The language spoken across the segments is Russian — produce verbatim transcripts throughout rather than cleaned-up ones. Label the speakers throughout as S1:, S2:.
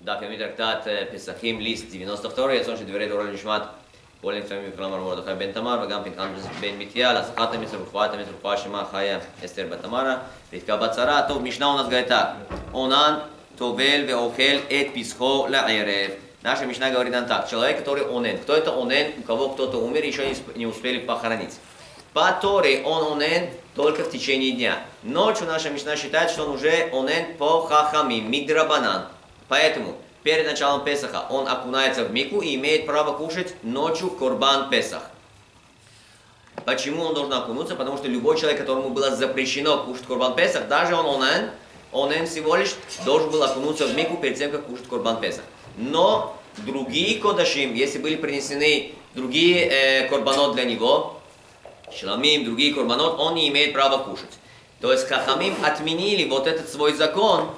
S1: דף יומי טרקטט פסחים ליסט девяносто два, יצאו שדברי תורה לשמת כל נפצעים מכלל מרדכי בן תמר וגם פנחס בן מתיה, להצלחת המצווה ורפואת המצווה ורפואה שמה חיה אסתר בת תמרה, רבקה בת שרה. טוב, משנה у нас говорит так. Онан товел ואוכל את פסחו לערב. Наша Мишна говорит нам так. Человек, который онен. Кто это онен? У кого кто-то умер, еще не успели похоронить. По Торе он онен только в течение дня. Ночью наша Мишна считает, что он уже онен по хахамим, мидрабанан. Поэтому перед началом Песаха он окунается в микву и имеет право кушать ночью корбан Песах. Почему он должен окунуться? Потому что любой человек, которому было запрещено кушать корбан Песах, даже он онен, онен всего лишь должен был окунуться в микву перед тем, как кушать корбан Песах. Но другие кодашим, если были принесены другие э, корбанот для него, шламим, другие корбанот, он не имеет права кушать. То есть хахамим отменили вот этот свой закон,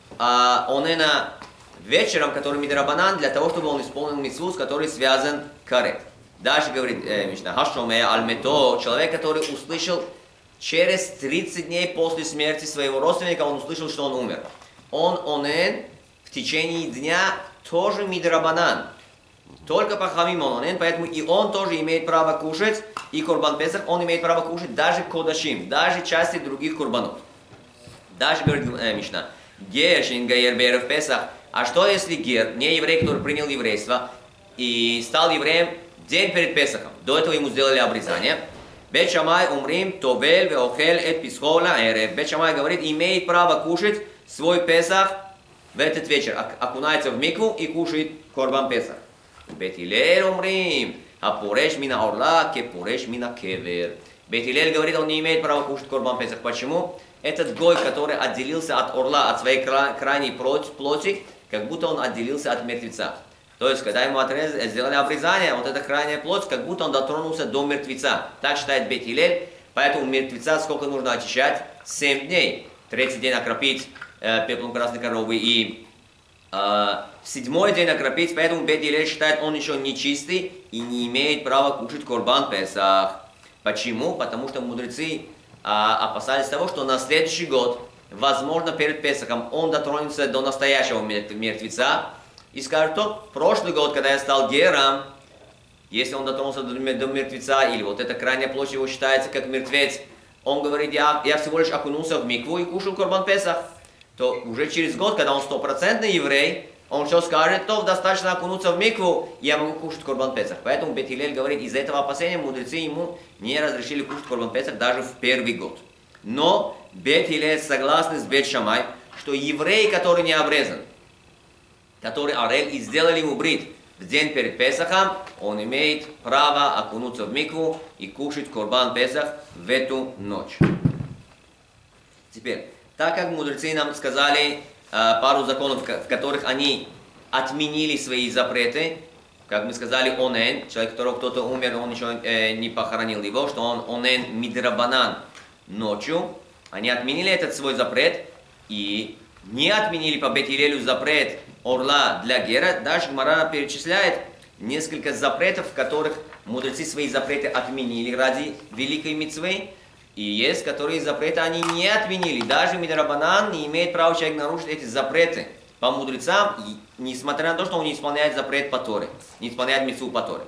S1: а онена вечером, который мидрабанан, для того, чтобы он исполнил мицву, с которой связан карет. Дальше говорит э, Мишна, хашоме альмето, человек, который услышал через тридцать дней после смерти своего родственника, он услышал, что он умер. Он онен в течение дня тоже мидрабанан. Только по хамим он онен, поэтому и он тоже имеет право кушать, и корбан Песах, он имеет право кушать даже кодашим, даже части других корбанот. Дальше говорит э, Мишна, гер шингаер берев Песах. А что если гер, не еврей, который принял еврейство и стал евреем день перед Песахом? До этого ему сделали обрезание. Бет Шамай умрим товел веохел эт писхо лаэрев. Бет Шамай говорит, имеет право кушать свой Песах в этот вечер. Окунается в микву и кушает корбан Песах. Бет Илель умрим апуреш мина орла ке пуреш мина кевер. Бет Илель говорит, он не имеет права кушать корбан Песах. Почему? Этот гой, который отделился от орла, от своей крайней плоти, как будто он отделился от мертвеца. То есть, когда ему отрез... сделали обрезание, вот эта крайняя плоть, как будто он дотронулся до мертвеца. Так считает Бет Илель. Поэтому мертвеца сколько нужно очищать? Семь дней. Третий день окропить э, пеплом красной коровы и э, седьмой день окропить. Поэтому Бет Илель считает, он еще не чистый и не имеет права кушать корбан Песах. Почему? Потому что мудрецы а, опасались того, что на следующий год, возможно, перед Песахом он дотронется до настоящего мертвеца и скажет, что прошлый год, когда я стал гером, если он дотронулся до, до мертвеца, или вот эта крайняя плоть его считается как мертвец, он говорит, я, я всего лишь окунулся в микву и кушал корбан Песах, то уже через год, когда он стопроцентный еврей, он что скажет, то достаточно окунуться в микву, и я могу кушать корбан Песах. Поэтому Бет Илель говорит, из-за этого опасения мудрецы ему не разрешили кушать корбан Песах даже в первый год. Но Бет Илель согласны с Бет Шамай, что еврей, который не обрезан, который орел и сделали ему брит в день перед Песахом, он имеет право окунуться в микву и кушать корбан Песах в эту ночь. Теперь, так как мудрецы нам сказали э, пару законов, в которых они отменили свои запреты, как мы сказали, онен, человек, которого кто-то умер, он еще э, не похоронил его, что он онен мидрабанан ночью, они отменили этот свой запрет и не отменили по Бет Илелю запрет орла для гера. Даже Гмара перечисляет несколько запретов, в которых мудрецы свои запреты отменили ради великой мицвы. И есть, которые запреты они не отменили. Даже мидрабанан не имеет права человек нарушить эти запреты по мудрецам, несмотря на то, что он не исполняет запрет по Торе, не исполняет мицву по Торе.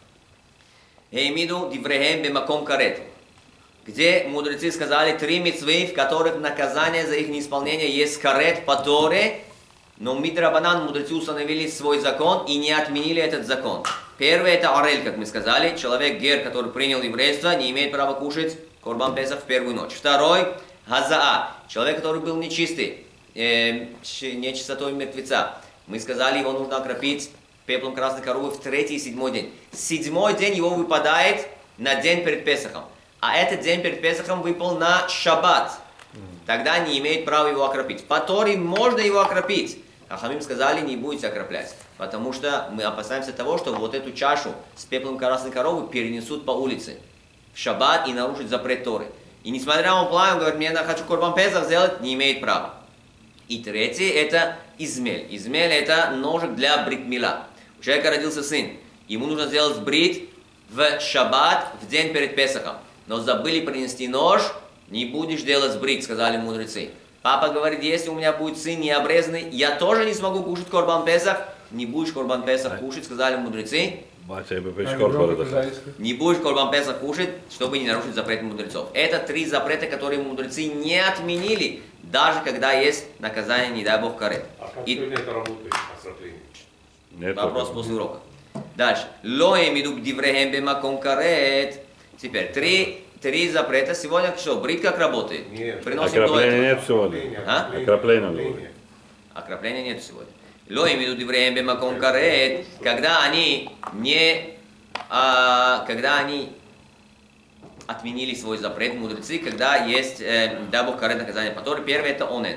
S1: Эймиду диврехем бемаком карет. Где мудрецы сказали три мицвы, в которых наказание за их неисполнение есть карет по Торе, но мидрабанан мудрецы установили свой закон и не отменили этот закон. Первый это орель, как мы сказали, человек гер, который принял еврейство, не имеет права кушать корбан Песах в первую ночь. Второй газаа, человек, который был нечистый, э, нечистотой мертвеца. Мы сказали, его нужно окропить пеплом красной коровы в третий и седьмой день. Седьмой день его выпадает на день перед Песахом. А этот день перед Песахом выпал на шаббат. Тогда не имеет права его окропить. По Торе можно его окропить. А хамим сказали, не будете окроплять. Потому что мы опасаемся того, что вот эту чашу с пеплом красной коровы перенесут по улице в шаббат и нарушить запрет Торы. И несмотря на план, он говорит, мне я хочу корбан Песах сделать, не имеет права. И третий это измель. Измель это ножик для брит-мила. У человека родился сын. Ему нужно сделать брит в шаббат, в день перед Песахом. Но забыли принести нож, не будешь делать брит, сказали мудрецы. Папа говорит, если у меня будет сын необрезанный, я тоже не смогу кушать Корбан Песах. Не будешь Корбан Песах кушать, сказали мудрецы. Не будешь Корбан Песах кушать, чтобы не нарушить запрет мудрецов. Это три запрета, которые мудрецы не отменили, даже когда есть наказание, не дай бог, карет.
S2: А как И... сегодня это работает,
S1: Нет, вопрос это... после урока. Дальше. Лоем иду к диврехем бемаком карет. Теперь три, три запрета. Сегодня что, брит как работает?
S3: Нет. Окропления нет сегодня.
S1: А?
S3: Окропления.
S1: Окропления нет сегодня. Лоем иду диврехем бемаком карет. Когда они не... А, когда они отменили свой запрет, мудрецы, когда есть, э, дай бог, карет наказание по Торе, первое это онен.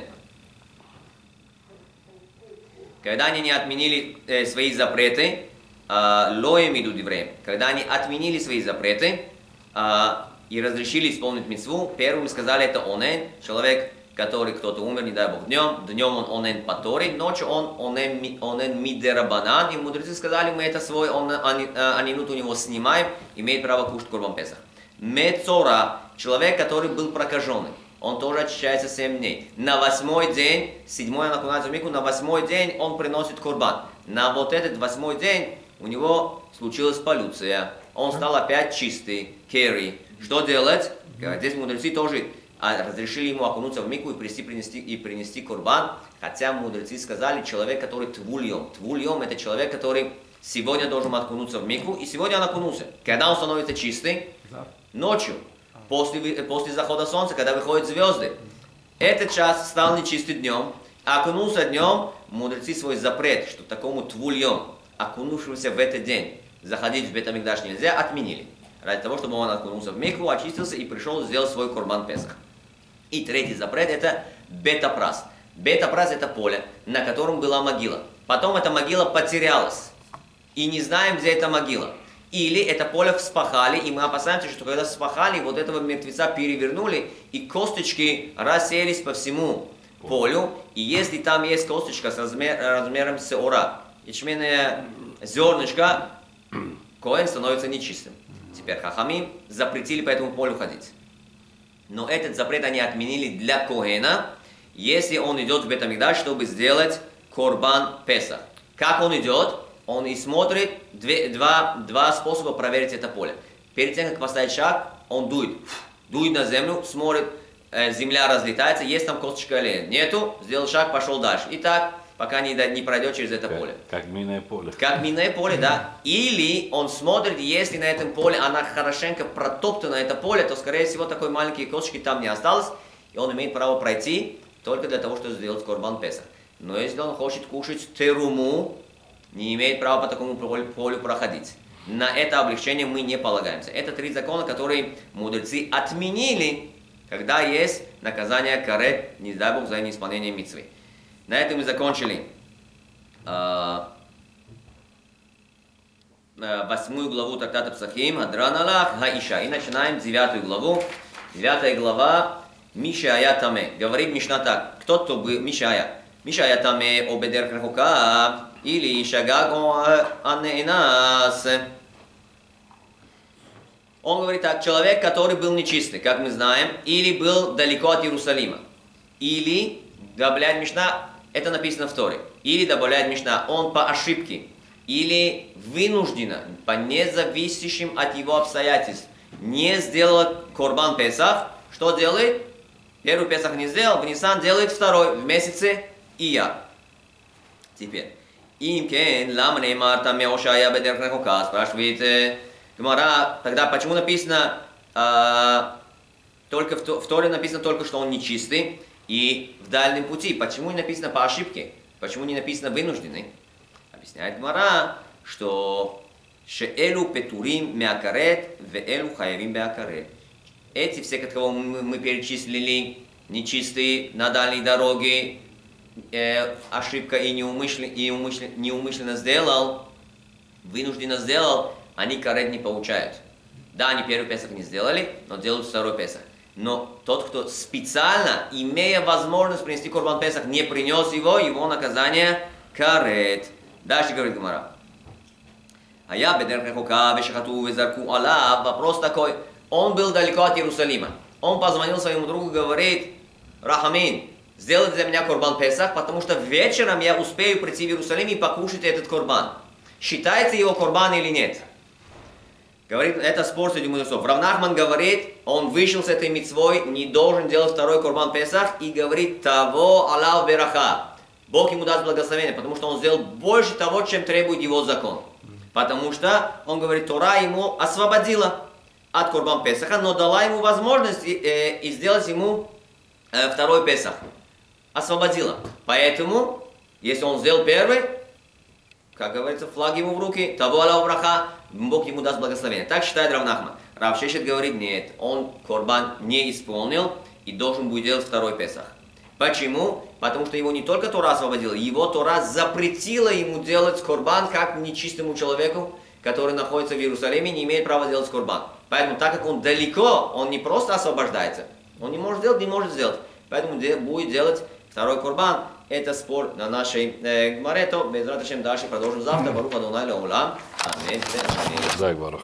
S1: Когда они не отменили э, свои запреты, лоем идут евреям, когда они отменили свои запреты э, и разрешили исполнить мицву, первым сказали это онен, человек, который кто-то умер, не дай бог, днем, днем он онен по Торе, ночью он онен, онен мидерабанан, и мудрецы сказали, мы это свой анинут у него снимаем, имеет право кушать Корбан Песах. Мецора, человек, который был прокаженный, он тоже очищается семь дней. На восьмой день, седьмой он окунается в микву, на восьмой день он приносит корбан. На вот этот восьмой день у него случилась полюция. Он стал опять чистый, керри. Что делать? Здесь мудрецы тоже разрешили ему окунуться в микву и принести, принести, и принести корбан. Хотя мудрецы сказали, человек, который твульем. Твульем это человек, который сегодня должен окунуться в микву, и сегодня он окунулся. Когда он становится чистый? Ночью. После, после захода солнца, когда выходят звезды. Этот час стал нечистым днем, а окунулся днем, мудрецы свой запрет, что такому твульем, окунувшемуся в этот день, заходить в Бет-Амикдаш нельзя, отменили. Ради того, чтобы он окунулся в микву, очистился и пришел сделать свой Корбан Песах. И третий запрет это Бетапрас. Бетапрас это поле, на котором была могила. Потом эта могила потерялась. И не знаем, где эта могила. Или это поле вспахали, и мы опасаемся, что когда вспахали, вот этого мертвеца перевернули, и косточки рассеялись по всему полю. И если там есть косточка с размер, размером сеора, ячменное зернышко, коэн становится нечистым. Теперь хахамим запретили по этому полю ходить. Но этот запрет они отменили для коэна, если он идет в Бет-Амикдаш, чтобы сделать Корбан Песах. Как он идет? Он и смотрит, две, два, два способа проверить это поле. Перед тем, как поставить шаг, он дует. Дует на землю, смотрит, э, земля разлетается, есть там косточка или нет. Нету, сделал шаг, пошел дальше. И так, пока не, не пройдет через это
S3: как,
S1: поле.
S3: Как минное поле.
S1: Как минное поле, да. Или он смотрит, если на этом поле она хорошенько протоптана, это поле, то, скорее всего, такой маленькие косточки там не осталось, и он имеет право пройти только для того, чтобы сделать Корбан Песах. Но если он хочет кушать теруму, не имеет права по такому полю, полю проходить. На это облегчение мы не полагаемся. Это три закона, которые мудрецы отменили, когда есть наказание карет, не дай бог, за неисполнение мицвы. На этом мы закончили э, восьмую главу трактата Псахим, Адран Аллах, Хаиша. И начинаем девятую главу. Девятая глава, Мишая Таме. Говорит Мишна так. Кто то был Мишая? Мишая Таме обедер крахука. Или шагаго аннеинас. Он говорит так, человек, который был нечистый, как мы знаем, или был далеко от Иерусалима, или, добавляет Мишна, это написано в Торе, или добавляет Мишна, он по ошибке, или вынужденно, по независящим от его обстоятельств, не сделал Корбан Песах, что делает? Первый Песах не сделал, в Нисан делает второй, в месяце Ияр. Теперь. Имкен, ламне марта меошая бедер крахука, спрашивает Гмара, тогда почему написано, а, только в, в Торе написано только, что он нечистый, и в дальнем пути, почему не написано по ошибке, почему не написано вынужденный? Объясняет Гмара, что шеэлу петурим меакарет, веэлу хаявим беакарет. Эти все, кого мы, мы перечислили, нечистые на дальней дороге, Э, ошибка и неумышленно, и умышленно, неумышленно сделал, вынужденно сделал, они карет не получают. Да, они первый Песах не сделали, но делают второй Песах. Но тот, кто специально, имея возможность принести Корбан Песах, не принес его, его наказание карет. Дальше говорит Гмара. А я бедер крахука, вешахату, везарку, аллах. Вопрос такой, он был далеко от Иерусалима. Он позвонил своему другу и говорит, Рахамин, сделать для меня корбан Песах, потому что вечером я успею прийти в Иерусалим и покушать этот корбан. Считается его корбан или нет? Говорит, это спор среди мудрецов. Рав Нахман говорит, он вышел с этой мицвой, не должен делать второй корбан Песах, и говорит, того алав бераха. Бог ему даст благословение, потому что он сделал больше того, чем требует его закон. Потому что, он говорит, Тора ему освободила от корбан Песаха, но дала ему возможность и, э, и сделать ему э, второй Песах. Освободила. Поэтому, если он сделал первый, как говорится, флаг ему в руки, того алав браха, Бог ему даст благословение. Так считает Рав Нахман. Рав Шешет говорит, нет, он корбан не исполнил и должен будет делать второй Песах. Почему? Потому что его не только Тора освободила, его Тора запретила ему делать корбан как нечистому человеку, который находится в Иерусалиме, не имеет права делать корбан. Поэтому, так как он далеко, он не просто освобождается, он не может делать, не может сделать. Поэтому будет делать второй корбан. Это спор на нашей э, гмаре, то без раташем дальше продолжим завтра. Барух Адонай леолам. Аминь.
S3: Дай, Барух.